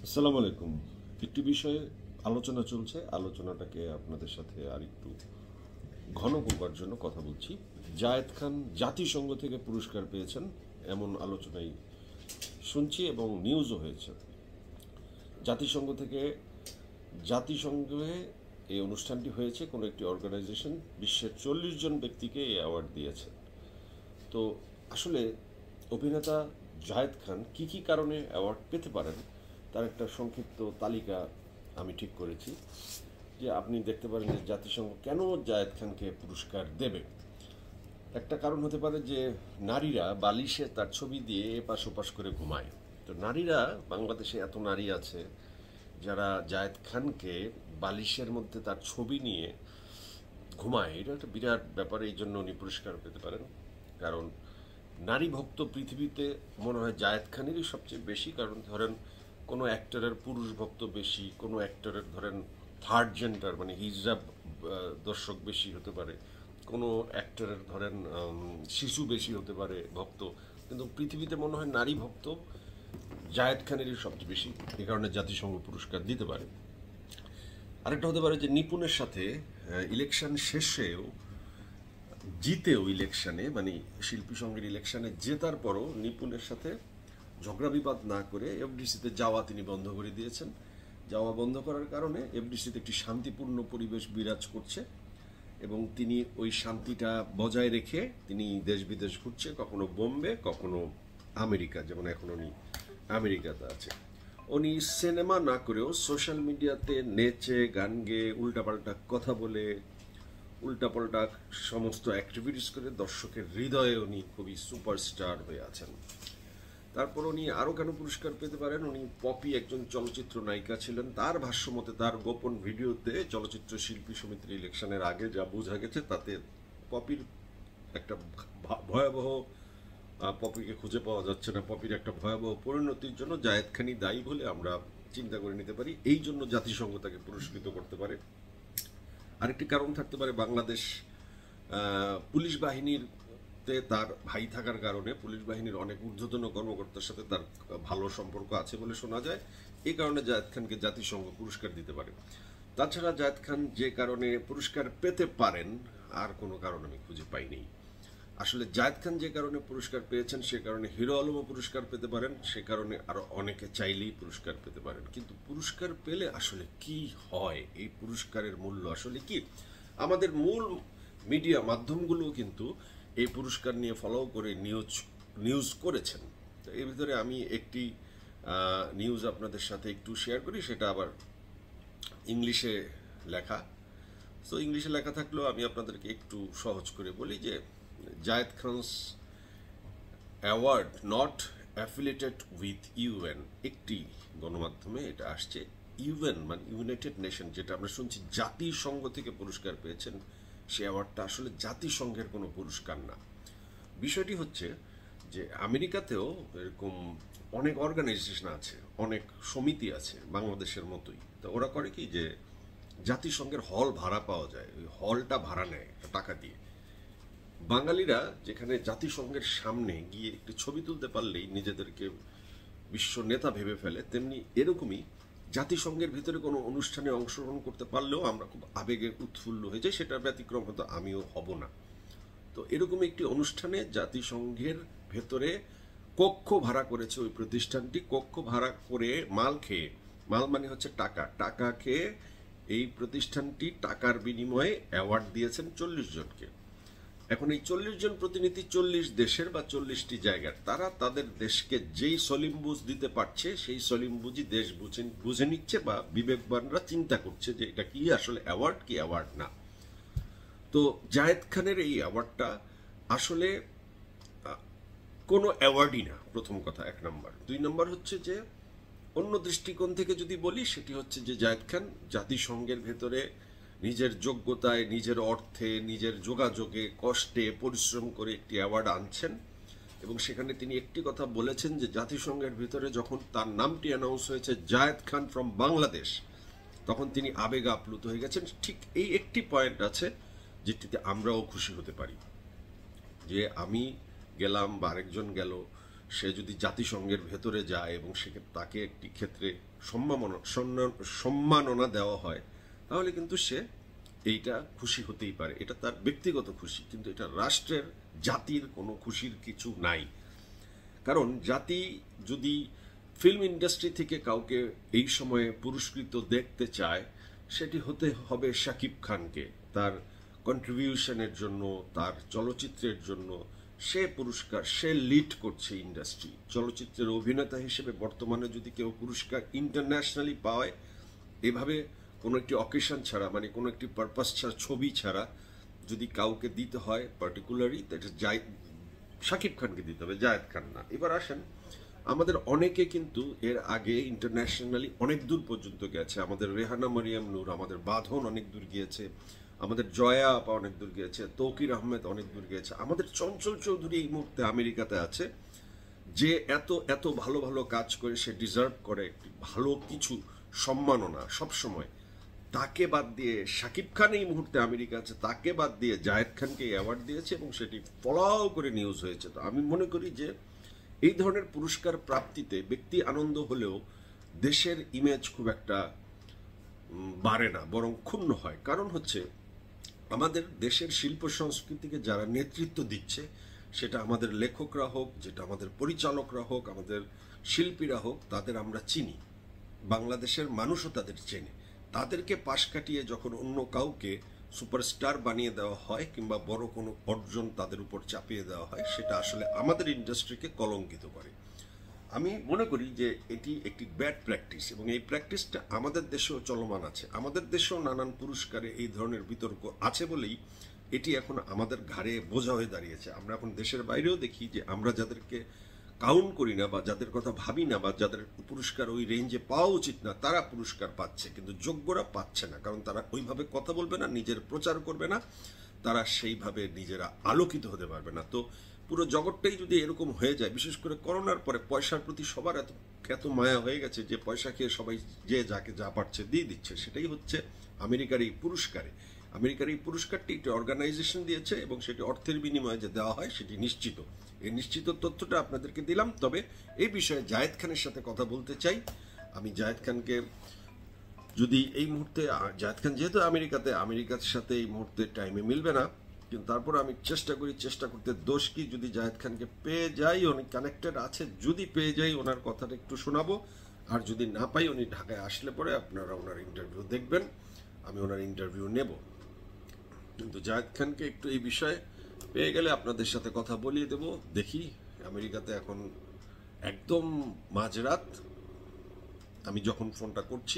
আসসালামু আলাইকুম। একটি বিষয়ে আলোচনা চলছে, আলোচনাটাকে আপনাদের সাথে আর একটু ঘন করবার জন্য কথা বলছি। জায়েদ খান জাতিসংঘ থেকে পুরস্কার পেয়েছেন এমন আলোচনাই শুনছি এবং নিউজও হয়েছে। জাতিসংঘ থেকে জাতিসংঘে এই অনুষ্ঠানটি হয়েছে, কোনো একটি অর্গানাইজেশন বিশ্বের 40 জন ব্যক্তিকে এই অ্যাওয়ার্ড দিয়েছে। তো আসলে অভিনেতা জায়েদ খান কি কি কারণে অ্যাওয়ার্ড পেতে পারেন তার একটা সংক্ষিপ্ত তালিকা আমি ঠিক করেছি। যে আপনি দেখতে পারেন যে জাতিসংঘ কেন জায়েদ খানকে পুরস্কার দেবে। একটা কারণ হতে পারে যে নারীরা বালিশে তার ছবি দিয়ে এপাশ ওপাশ করে ঘুমায়। তো নারীরা, বাংলাদেশে এত নারী আছে যারা জায়েদ খানকে বালিশের মধ্যে তার ছবি নিয়ে ঘুমায়, এটা একটা বিরাট ব্যাপার। এই জন্য উনি পুরস্কার পেতে পারেন। কারণ নারী ভক্ত পৃথিবীতে মনে হয় জায়েদ খানেরই সবচেয়ে বেশি। কারণ ধরেন কোনো অ্যাক্টরের পুরুষ ভক্ত বেশি, কোনো অ্যাক্টরের ধরেন থার্ড জেন্ডার মানে হিজড়া দর্শক বেশি হতে পারে, কোনো অ্যাক্টরের ধরেন শিশু বেশি হতে পারে ভক্ত, কিন্তু পৃথিবীতে মনে হয় নারী ভক্ত জায়েদ খানেরই সবচেয়ে বেশি। এ কারণে জাতিসংঘ পুরস্কার দিতে পারে। আরেকটা হতে পারে যে নিপুণের সাথে ইলেকশন শেষেও জিতেও ইলেকশনে মানে শিল্পী সংঘের ইলেকশনে জেতার পরও নিপুণের সাথে ঝগড়া বিবাদ না করে এফডিসিতে যাওয়া তিনি বন্ধ করে দিয়েছেন। যাওয়া বন্ধ করার কারণে এফডিসিতে একটি শান্তিপূর্ণ পরিবেশ বিরাজ করছে এবং তিনি ওই শান্তিটা বজায় রেখে তিনি দেশ বিদেশ ঘুরছে, কখনো বোম্বে কখনো আমেরিকা, যেমন এখন উনি আমেরিকাতে আছে। উনি সিনেমা না করেও সোশ্যাল মিডিয়াতে নেচে গান গেয়ে উল্টাপাল্টা কথা বলে উল্টাপাল্টা সমস্ত অ্যাক্টিভিটিস করে দর্শকের হৃদয়ে উনি খুবই সুপারস্টার হয়ে আছেন। তারপর উনি আরও কেন পুরস্কার পেতে পারেন, উনি পপি একজন চলচ্চিত্র নায়িকা ছিলেন। তার ভাষ্যমতে তার গোপন ভিডিওতে চলচ্চিত্র শিল্পী সমিতির ইলেকশনের আগে যা বোঝা গেছে তাতে পপির একটা ভয়াবহ, পপিকে খুঁজে পাওয়া যাচ্ছে না, পপির একটা ভয়াবহ পরিণতির জন্য জায়েদ খানই দায়ী বলে আমরা চিন্তা করে নিতে পারি। এই জন্য জাতিসংঘ তাকে পুরস্কৃত করতে পারে। আরেকটি কারণ থাকতে পারে বাংলাদেশ পুলিশ বাহিনীর তার ভাই থাকার কারণে পুলিশ বাহিনীর অনেক ঊর্ধ্বতন কর্মকর্তার সাথে তার ভালো সম্পর্ক আছে বলে শোনা যায়। এই কারণে জায়েদ খানকে জাতিসংঘ পুরস্কার দিতে পারে। তাছাড়া জায়েদ খান যে কারণে পুরস্কার পেতে পারেন আর কোনো কারণ আমি খুঁজে পাইনি। আসলে জায়েদ খান যে কারণে পুরস্কার পেয়েছেন সে কারণে হিরো আলমও পুরস্কার পেতে পারেন, সে কারণে আরো অনেকে চাইলেই পুরস্কার পেতে পারেন। কিন্তু পুরস্কার পেলে আসলে কি হয়, এই পুরস্কারের মূল্য আসলে কি? আমাদের মূল মিডিয়া মাধ্যমগুলো কিন্তু এই পুরস্কার নিয়ে ফলো করে নিউজ করেছেন। তো এর ভিতরে আমি একটি নিউজ আপনাদের সাথে একটু শেয়ার করি, সেটা আবার ইংলিশে লেখা। তো ইংলিশে লেখা থাকলেও আমি আপনাদেরকে একটু সহজ করে বলি যে Zayed Khan's award not affiliated with UN. একটি গণমাধ্যমে এটা আসছে, ইউএন মানে ইউনাইটেড নেশন, যেটা আমরা শুনছি জাতিসংঘ থেকে পুরস্কার পেয়েছেন, সে অ্যাওয়ার্ডটা আসলে জাতিসংঘের কোনো পুরস্কার না। বিষয়টি হচ্ছে যে আমেরিকাতেও এরকম অনেক অর্গানাইজেশন আছে, অনেক সমিতি আছে বাংলাদেশের মতোই। তো ওরা করে কি যে জাতিসংঘের হল ভাড়া পাওয়া যায়, ওই হলটা ভাড়া নেয় টাকা দিয়ে। বাঙালিরা যেখানে জাতিসংঘের সামনে গিয়ে একটি ছবি তুলতে পারলেই নিজেদেরকে বিশ্ব নেতা ভেবে ফেলে, তেমনি এরকমই জাতিসংঘের ভিতরে কোনো অনুষ্ঠানে অংশগ্রহণ করতে পারলেও আমরা খুব আবেগে উৎফুল্ল হয়ে যাই। সেটার ব্যতিক্রম হয়তো আমিও হব না। তো এরকম একটি অনুষ্ঠানে জাতিসংঘের ভেতরে কক্ষ ভাড়া করেছে ওই প্রতিষ্ঠানটি। কক্ষ ভাড়া করে মাল খেয়ে, মাল মানে হচ্ছে টাকা, টাকা খেয়ে এই প্রতিষ্ঠানটি টাকার বিনিময়ে অ্যাওয়ার্ড দিয়েছেন 40 জনকে। এখন এই 40 জন প্রতিনিধি 40 দেশের বা 40টি জায়গার, তারা তাদের দেশকে যেই সলিমবুঝ দিতে পারছে সেই সলিমবুঝই দেশ বুঝে নিচ্ছে বা বিবেকবানরা চিন্তা করছে যে এটা কি আসলে অ্যাওয়ার্ড কি অ্যাওয়ার্ড না। তো জায়েদ খানের এই অ্যাওয়ার্ডটা আসলে কোনো অ্যাওয়ার্ডই না, প্রথম কথা, এক নম্বর। দুই নম্বর হচ্ছে যে অন্য দৃষ্টিকোণ থেকে যদি বলি, সেটি হচ্ছে যে জায়েদ খান জাতিসংঘের ভেতরে নিজের যোগ্যতায়, নিজের অর্থে, নিজের যোগাযোগে, কষ্টে, পরিশ্রম করে একটি অ্যাওয়ার্ড আনছেন। এবং সেখানে তিনি একটি কথা বলেছেন যে জাতিসংঘের ভিতরে যখন তার নামটি অ্যানাউন্স হয়েছে জায়েদ খান ফ্রম বাংলাদেশ, তখন তিনি আবেগে আপ্লুত হয়ে গেছেন। ঠিক এই একটি পয়েন্ট আছে যেটিতে আমরাও খুশি হতে পারি, যে আমি গেলাম বা আরেকজন গেল, সে যদি জাতিসংঘের ভেতরে যায় এবং তাকে একটি ক্ষেত্রে সম্মাননা দেওয়া হয়, তাহলে কিন্তু সে এইটা খুশি হতেই পারে। এটা তার ব্যক্তিগত খুশি, কিন্তু এটা রাষ্ট্রের, জাতির কোনো খুশির কিছু নাই। কারণ জাতি যদি ফিল্ম ইন্ডাস্ট্রি থেকে কাউকে এই সময়ে পুরস্কৃত দেখতে চায়, সেটি হতে হবে শাকিব খানকে, তার কন্ট্রিবিউশনের জন্য, তার চলচ্চিত্রের জন্য। সে পুরস্কার, সে লিড করছে ইন্ডাস্ট্রি। চলচ্চিত্রের অভিনেতা হিসেবে বর্তমানে যদি কেউ পুরস্কার ইন্টারন্যাশনালি পায়, এভাবে কোনো একটি অকেশন ছাড়া, মানে কোনো একটি পারপাস ছাড়া, ছবি ছাড়া যদি কাউকে দিতে হয় পার্টিকুলারলি, শাকিব খানকে দিতে হবে, জায়েদ খান না। এবার আসেন, আমাদের অনেকে কিন্তু এর আগে ইন্টারন্যাশনালি অনেক দূর পর্যন্ত গেছে। আমাদের রেহানা মারিয়াম নূর, আমাদের বাঁধন অনেক দূর গিয়েছে, আমাদের জয়া আপা অনেক দূর গিয়েছে, তৌকির আহমেদ অনেক দূর গিয়েছে। আমাদের চঞ্চল চৌধুরী এই মুহূর্তে আমেরিকাতে আছে, যে এত এত ভালো ভালো কাজ করে সে ডিজার্ভ করে একটি ভালো কিছু সম্মাননা সবসময়। তাকে বাদ দিয়ে শাকিব খান এই মুহূর্তে আমেরিকা আছে, তাকে বাদ দিয়ে জায়েদ খানকে অ্যাওয়ার্ড দিয়েছে এবং সেটি ফলাও করে নিউজ হয়েছে। তো আমি মনে করি যে এই ধরনের পুরস্কার প্রাপ্তিতে ব্যক্তি আনন্দ হলেও দেশের ইমেজ খুব একটা বাড়ে না, বরং ক্ষুণ্ণ হয়। কারণ হচ্ছে, আমাদের দেশের শিল্প সংস্কৃতিকে যারা নেতৃত্ব দিচ্ছে, সেটা আমাদের লেখকরা হোক, যেটা আমাদের পরিচালকরা হোক, আমাদের শিল্পীরা হোক, তাদের আমরা চিনি, বাংলাদেশের মানুষও তাদের চেনে। তাদেরকে পাশ কাটিয়ে যখন অন্য কাউকে সুপারস্টার বানিয়ে দেওয়া হয় কিংবা বড় কোনো অর্জন তাদের উপর চাপিয়ে দেওয়া হয়, সেটা আসলে আমাদের ইন্ডাস্ট্রিকে কলঙ্কিত করে। আমি মনে করি যে এটি একটি ব্যাড প্র্যাকটিস, এবং এই প্র্যাকটিসটা আমাদের দেশেও চলমান আছে। আমাদের দেশেও নানান পুরস্কারে এই ধরনের বিতর্ক আছে বলেই এটি এখন আমাদের ঘাড়ে বোঝা হয়ে দাঁড়িয়েছে। আমরা এখন দেশের বাইরেও দেখি যে আমরা যাদেরকে কাউন্ট করি না বা যাদের কথা ভাবি না বা যাদের পুরস্কার ওই রেঞ্জে পাওয়া উচিত না, তারা পুরস্কার পাচ্ছে, কিন্তু যোগ্যরা পাচ্ছে না। কারণ তারা ওইভাবে কথা বলবে না, নিজের প্রচার করবে না, তারা সেইভাবে নিজেরা আলোকিত হতে পারবে না। তো পুরো জগৎটাই যদি এরকম হয়ে যায়, বিশেষ করে করোনার পরে পয়সার প্রতি সবার এত মায়া হয়ে গেছে যে পয়সা খেয়ে সবাই যে যাকে যা পারছে দিয়ে দিচ্ছে। সেটাই হচ্ছে আমেরিকার এই পুরস্কারে। আমেরিকার এই পুরস্কারটি একটি অর্গানাইজেশন দিয়েছে এবং সেটি অর্থের বিনিময়ে যে দেওয়া হয় সেটি নিশ্চিত। এই নিশ্চিত তথ্যটা আপনাদেরকে দিলাম। তবে এই বিষয়ে জায়েদ খানের সাথে কথা বলতে চাই। আমি জায়েদ খানকে যদি এই মুহূর্তে, জায়েদ খান যেহেতু আমেরিকার সাথে এই মুহূর্তে টাইমে মিলবে না, কিন্তু তারপর আমি চেষ্টা করতে দোষ কি, যদি জায়েদ খানকে পেয়ে যাই, উনি কানেক্টেড আছে, যদি পেয়ে যাই ওনার কথাটা একটু শোনাবো। আর যদি না পাই, উনি ঢাকায় আসলে পরে আপনারা ওনার ইন্টারভিউ দেখবেন, আমি ওনার ইন্টারভিউ নেব। কিন্তু জায়েদ খানকে একটু এই বিষয়ে পেয়ে গেলে আপনাদের সাথে কথা বলিয়ে দেব। দেখি, আমেরিকাতে এখন একদম মাঝরাত আমি যখন ফোনটা করছি,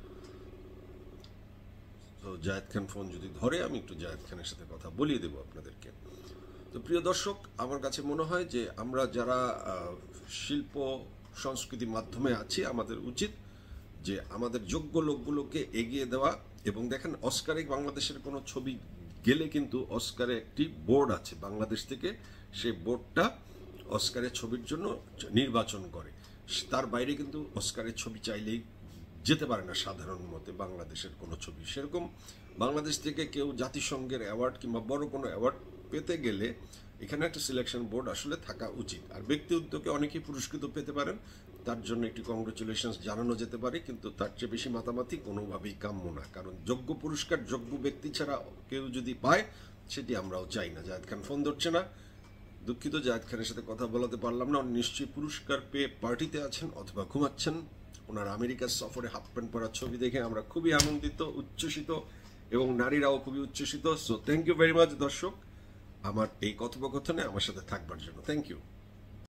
তো জায়েদ খান ফোন যদি ধরে, আমি একটু জায়েদ খানের সাথে কথা বলিয়ে দেব আপনাদেরকে। তো প্রিয় দর্শক, আমার কাছে মনে হয় যে আমরা যারা শিল্প সংস্কৃতির মাধ্যমে আছি, আমাদের উচিত যে আমাদের যোগ্য লোকগুলোকে এগিয়ে দেওয়া। এবং দেখেন, অস্কারে বাংলাদেশের কোনো ছবি গেলে কিন্তু অস্কারে একটি বোর্ড আছে বাংলাদেশ থেকে, সেই বোর্ডটা অস্কারের ছবির জন্য নির্বাচন করে। তার বাইরে কিন্তু অস্কারের ছবি চাইলেই যেতে পারে না সাধারণ মতে বাংলাদেশের কোনো ছবি। সেরকম বাংলাদেশ থেকে কেউ জাতিসংঘের অ্যাওয়ার্ড কিংবা বড় কোনো অ্যাওয়ার্ড পেতে গেলে এখানে একটা সিলেকশন বোর্ড আসলে থাকা উচিত। আর ব্যক্তি উদ্যোগে অনেকেই পুরস্কৃত পেতে পারেন, তার জন্য একটি কংগ্রেচুলেশনস জানানো যেতে পারে, কিন্তু তার চেয়ে বেশি মাতামাতি কোনোভাবেই কাম্য না। কারণ যোগ্য পুরস্কার যোগ্য ব্যক্তি ছাড়া কেউ যদি পায়, সেটি আমরাও চাই না। জায়েদ খান ফোন ধরছে না, দুঃখিত, জায়েদ খানের সাথে কথা বলাতে পারলাম না। উনি নিশ্চয়ই পুরস্কার পেয়ে পার্টিতে আছেন অথবা ঘুমাচ্ছেন। ওনার আমেরিকার সফরে হাফ প্যান্ট পরা ছবি দেখে আমরা খুবই আনন্দিত, উচ্ছ্বসিত, এবং নারীরাও খুবই উচ্ছ্বসিত। So thank you very much দর্শক, আমার এই কথোপকথনে আমার সাথে থাকবার জন্য। Thank you.